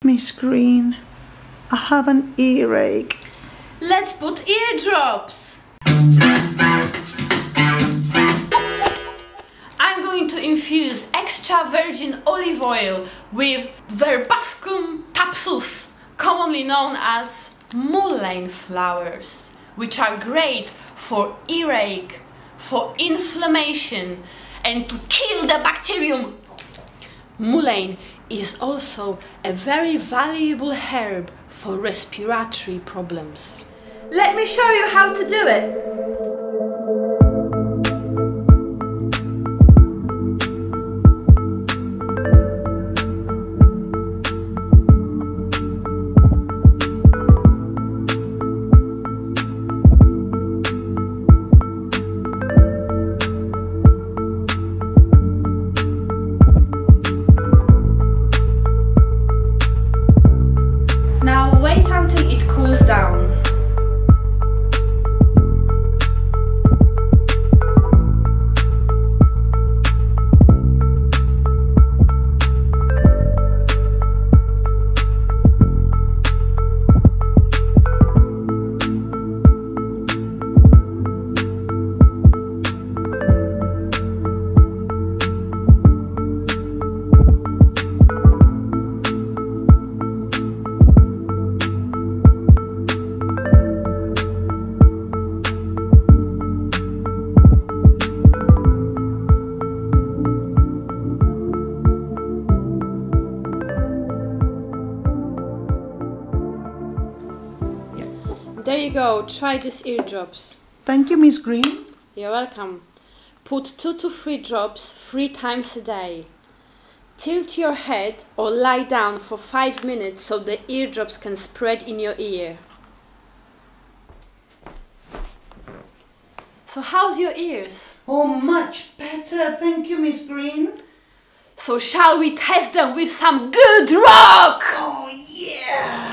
Miss Green, I have an earache. Let's put eardrops. I'm going to infuse extra virgin olive oil with Verbascum thapsus, commonly known as mullein flowers, which are great for earache, for inflammation, and to kill the bacterium. Mullein is also a very valuable herb for respiratory problems. Let me show you how to do it. Now wait until it cools down. There you go, try these eardrops. Thank you, Miss Green. You're welcome. Put 2 to 3 drops 3 times a day. Tilt your head or lie down for 5 minutes so the eardrops can spread in your ear. So how's your ears? Oh, much better. Thank you, Miss Green. So shall we test them with some good rock? Oh, yeah.